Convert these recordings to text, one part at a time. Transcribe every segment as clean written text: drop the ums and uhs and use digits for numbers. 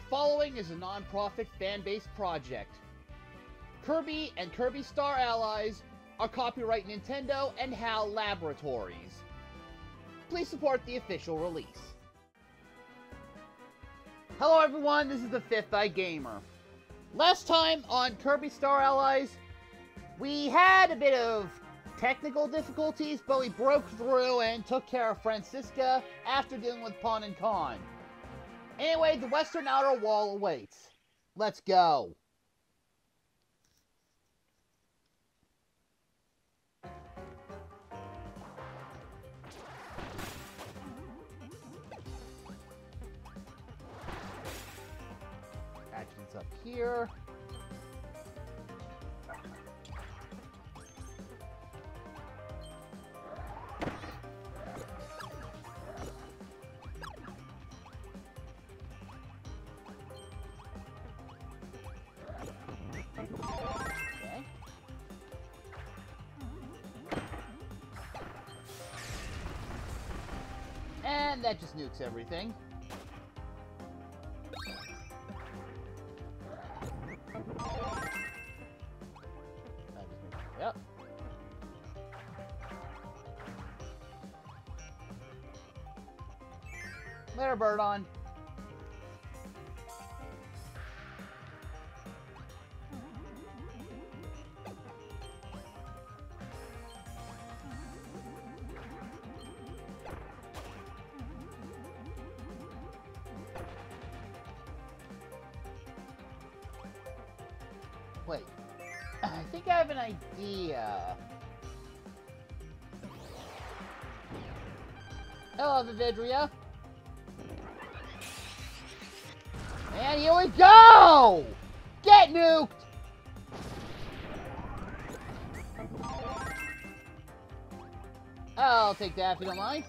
following is a non-profit fan-based project. Kirby and Kirby Star Allies are copyright Nintendo and HAL Laboratories. Please support the official release. Hello everyone, this is the Fifth Eye Gamer. Last time on Kirby Star Allies, we had a bit of technical difficulties, but we broke through and took care of Francisca after dealing with Pon and Con. Anyway, the Western Outer Wall awaits. Let's go. Actions up here. Okay. And that just nukes everything. Yep. Later, Birdon. Wait, I think I have an idea. Hello, Vividria. And here we go! Get nuked! I'll take that if you don't mind.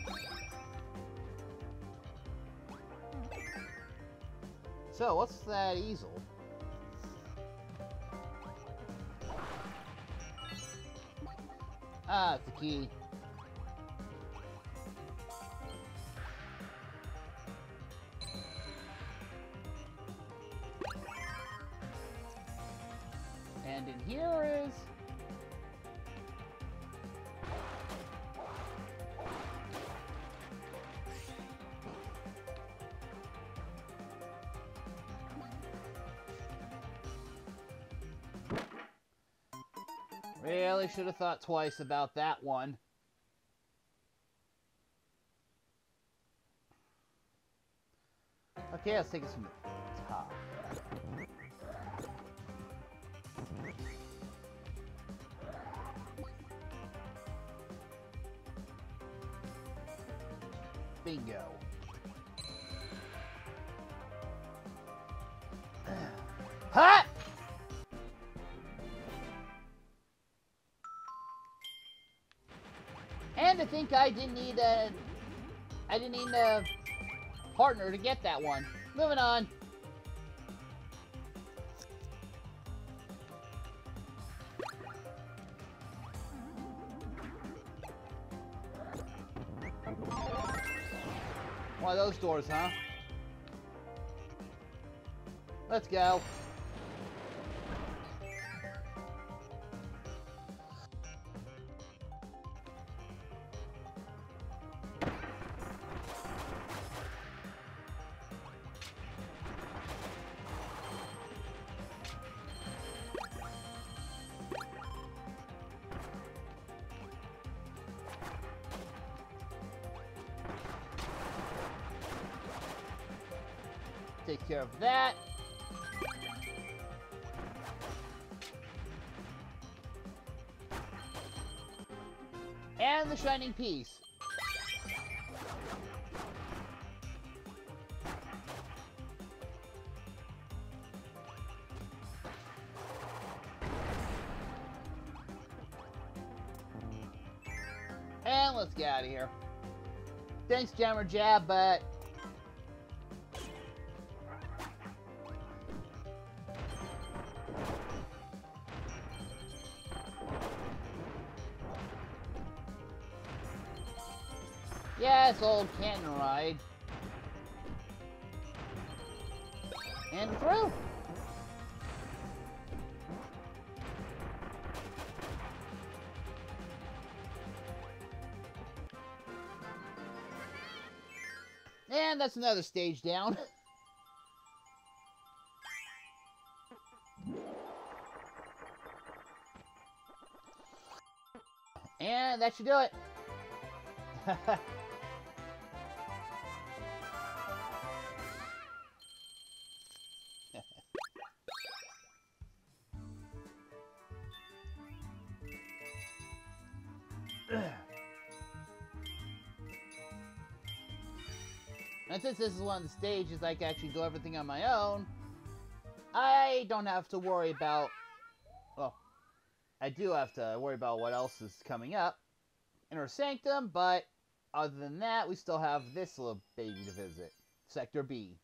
So, what's that easel? Ah, it's the key. And in here is... Really should have thought twice about that one. Okay, let's take this from the top. Bingo. Ha! And I think I didn't need a partner to get that one. Moving on. One of those doors, huh? Let's go. Take care of that. And the shining piece. And let's get out of here. Thanks, Jammer Jab, but... Yes, old Cannon Ride. And through. And that's another stage down. And that should do it. And since this is one of the stages I can actually do everything on my own, I don't have to worry about... Well, I do have to worry about what else is coming up. Inner Sanctum, but other than that, we still have this little baby to visit. Sector B.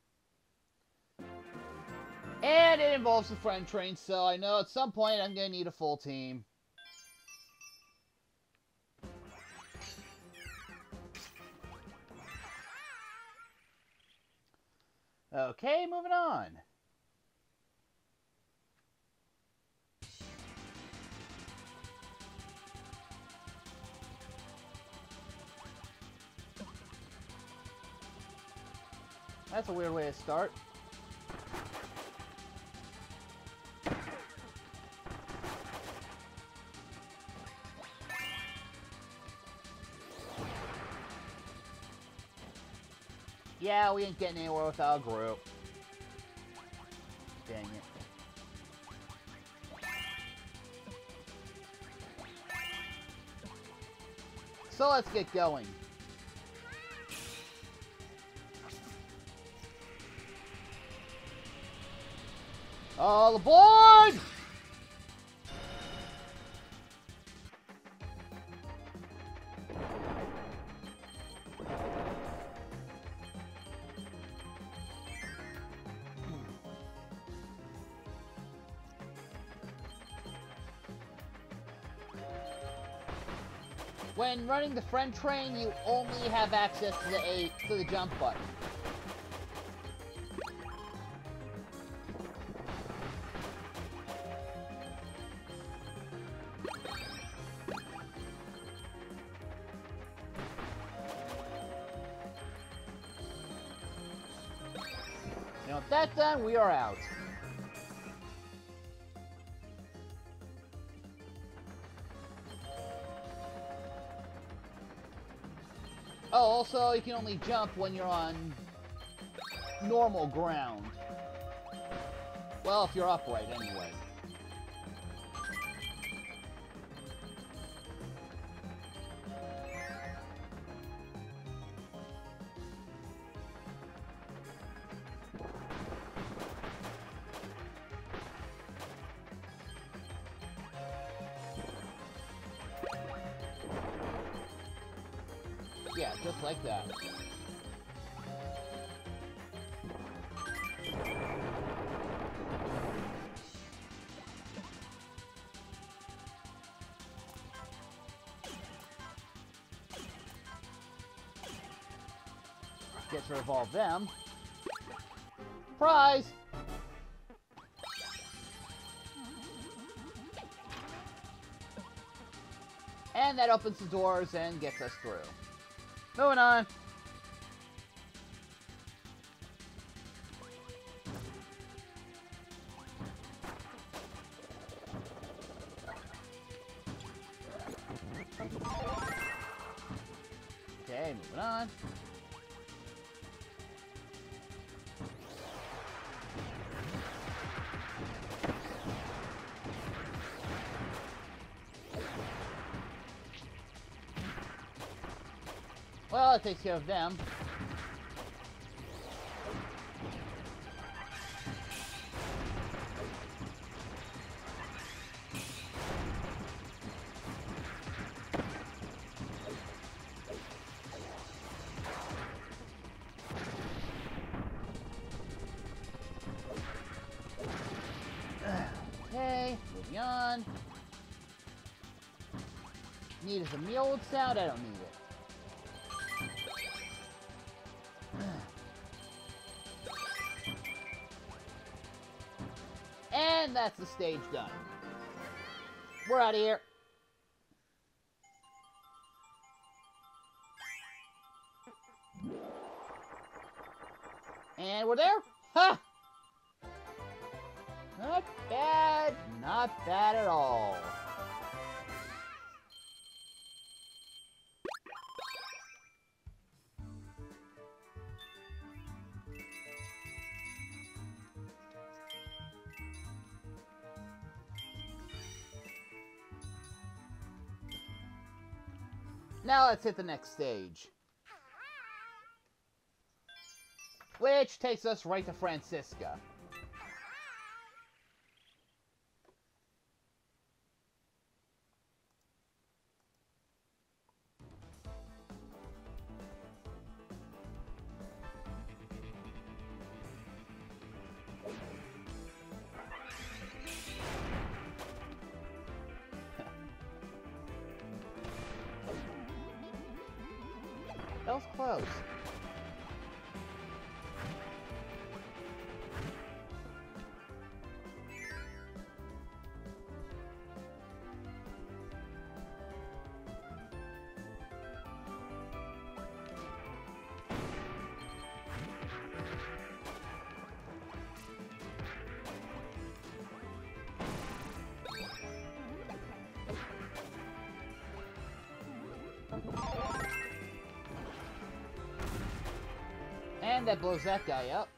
And it involves the friend train, so I know at some point I'm going to need a full team. Okay, moving on. That's a weird way to start. Yeah, we ain't getting anywhere without a group. Dang it. So let's get going. All aboard! When running the friend train, you only have access to the jump button. Now with that done, we are out. Oh, also, you can only jump when you're on normal ground. Well, if you're upright, anyway. Yeah, just like that. Get to revolve them. Prize! And that opens the doors and gets us through. Moving on. Okay, moving on. Well, it takes care of them. Okay, moving on. Need is a meal sound? I don't need it. And that's the stage done. We're out of here. And we're there. Ha! Not bad. Not bad at all. Now let's hit the next stage. Which takes us right to Francisca. That was close. And that blows that guy up.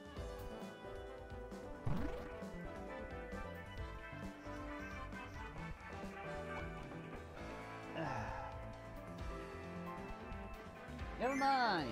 Never mind.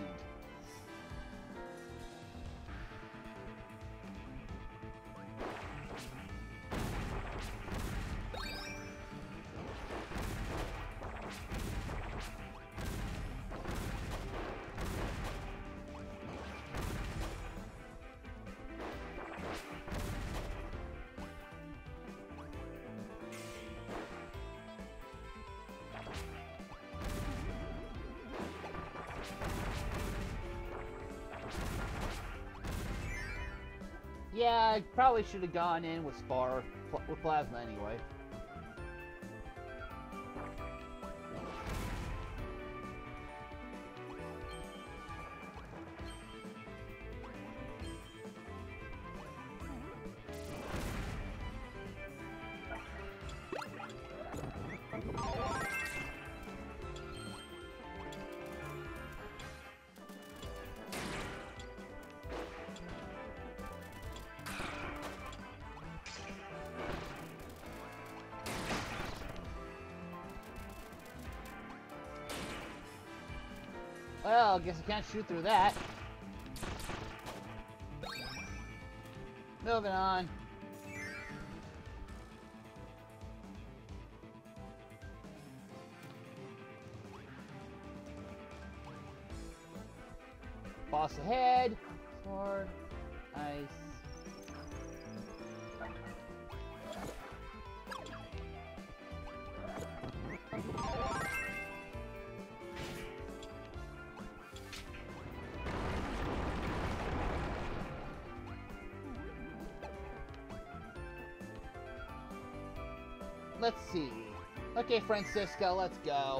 Yeah, I probably should have gone in with with Plasma anyway. Well, I guess I can't shoot through that. Moving on. Boss ahead. Sword. Ice. Let's see. Okay, Francisco, let's go.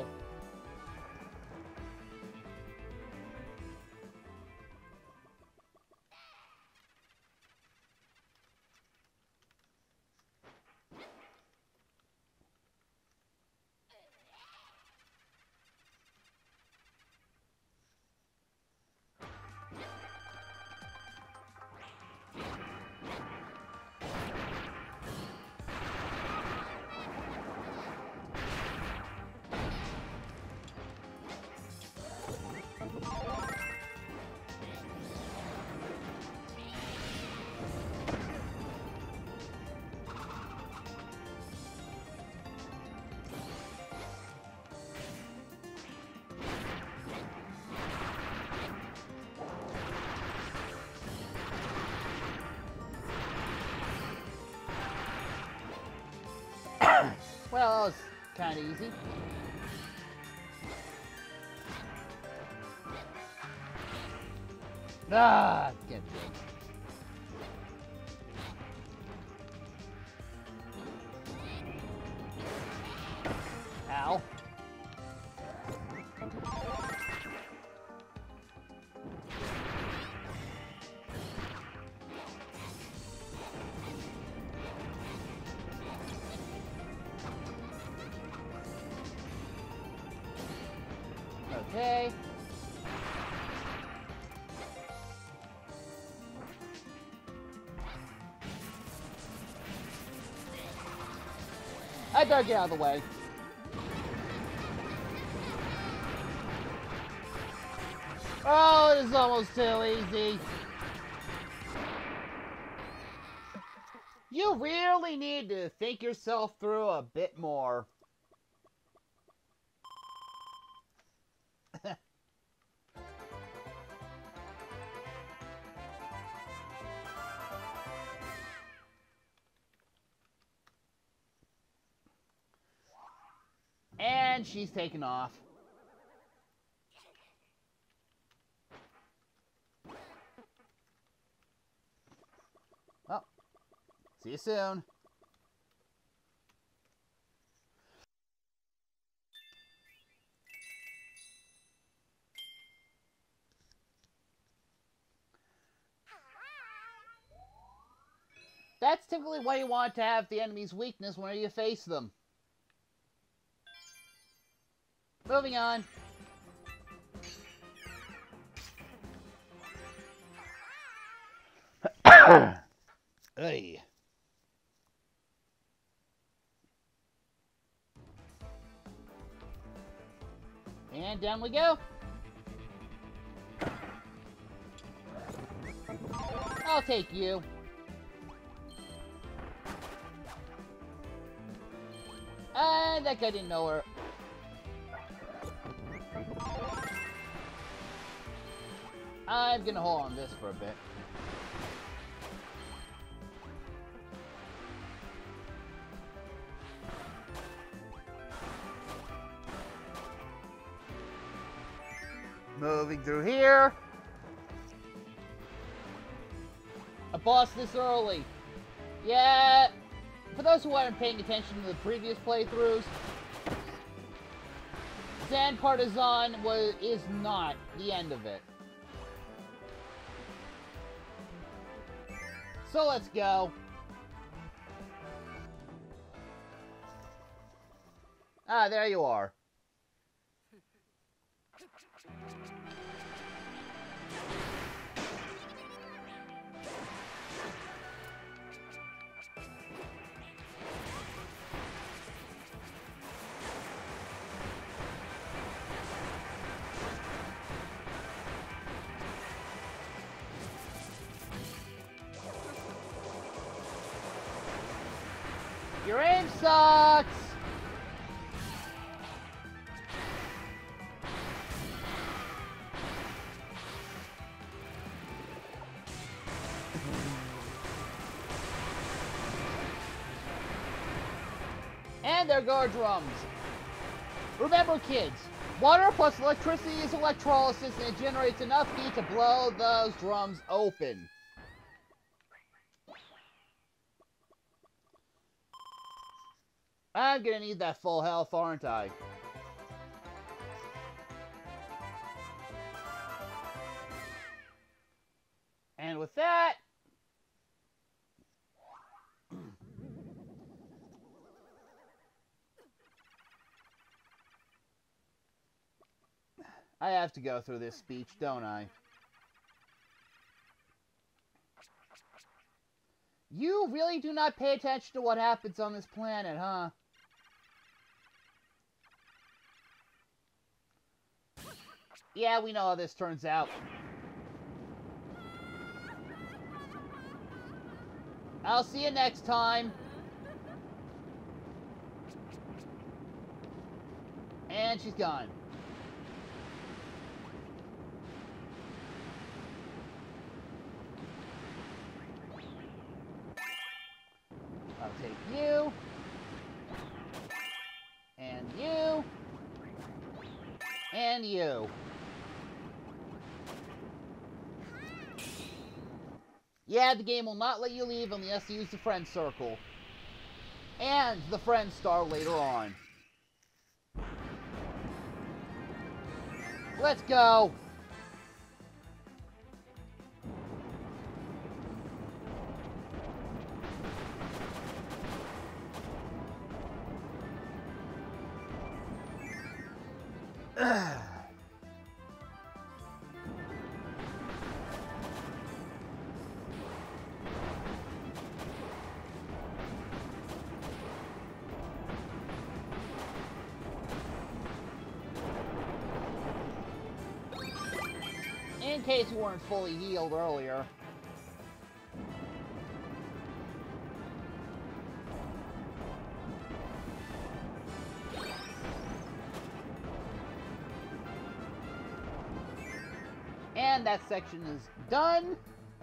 Well, that was kind of easy. Ah, get big. Okay. I better get out of the way. Oh, this is almost too easy. You really need to think yourself through a bit more. And she's taken off. Well, see you soon. That's typically why you want to have the enemy's weakness whenever you face them. Moving on. Hey. And down we go. I'll take you. And that guy didn't know her. I'm gonna hold on this for a bit. Moving through here. A boss this early. Yeah. For those who aren't paying attention to the previous playthroughs, Zan Partisan is not the end of it. So let's go. Ah, there you are. Your aim sucks! And there go our drums. Remember, kids, water plus electricity is electrolysis, and it generates enough heat to blow those drums open. I'm gonna need that full health, aren't I? And with that... I have to go through this speech, don't I? You really do not pay attention to what happens on this planet, huh? Yeah, we know how this turns out. I'll see you next time. And she's gone. I'll take you. And you. And you. Yeah, the game will not let you leave unless you use the friend circle. And the friend star later on. Let's go! case you weren't fully healed earlier. And that section is done.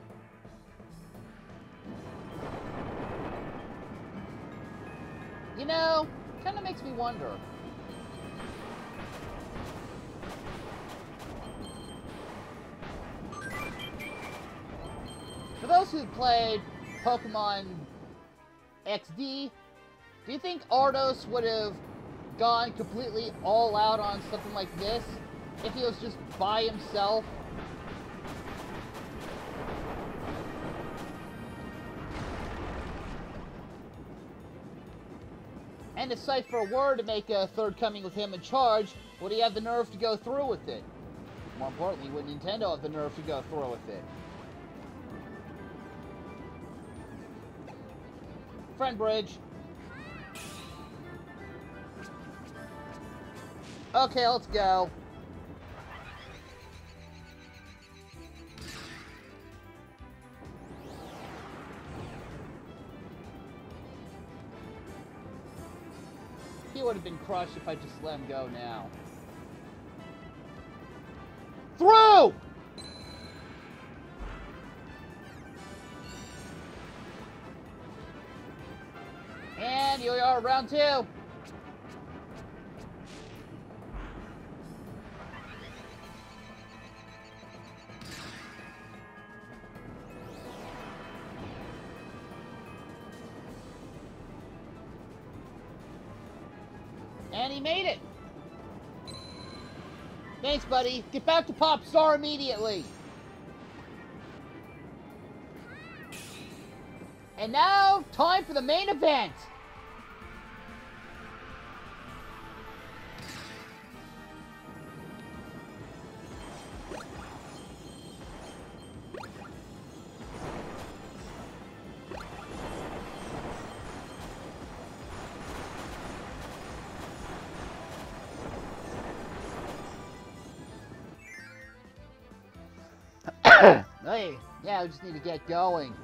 You know, kind of makes me wonder. For those who played Pokemon XD, do you think Ardos would have gone completely all out on something like this if he was just by himself? And if Cypher were to make a third coming with him in charge, would he have the nerve to go through with it? More importantly, would Nintendo have the nerve to go through with it? Friend Bridge. Okay, let's go. He would have been crushed if I just let him go now. Through! And here we are, round 2. And he made it. Thanks, buddy. Get back to Popstar immediately. And now, time for the main event. Hey, yeah, we just need to get going.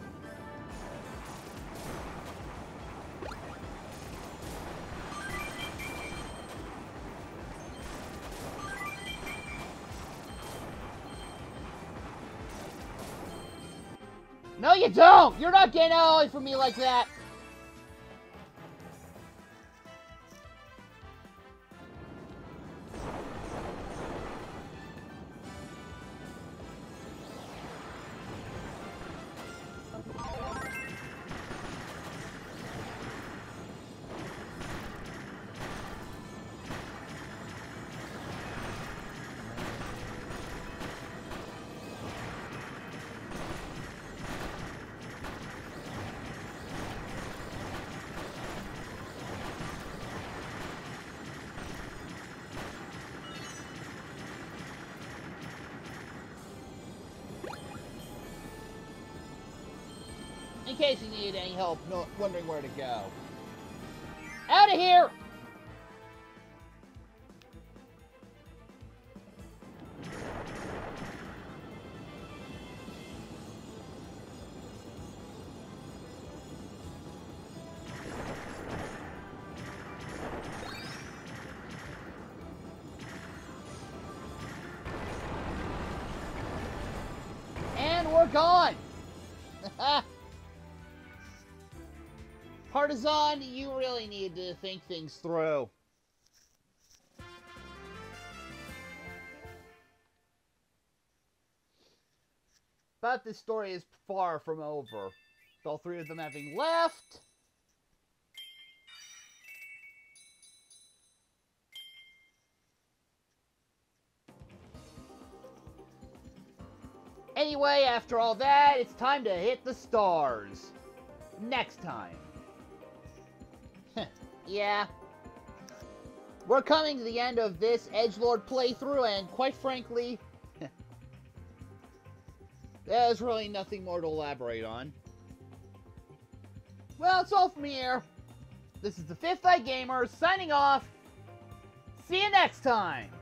No, you don't! You're not getting away from me like that! In case you need any help wondering where to go. Out of here! And we're gone! Partizan, you really need to think things through. But this story is far from over. With all 3 of them having left. Anyway, after all that, it's time to hit the stars. Next time. Yeah. We're coming to the end of this Edgelord playthrough, and quite frankly, there's really nothing more to elaborate on. Well, it's all from here. This is the Fifth Eye Gamer, signing off. See you next time!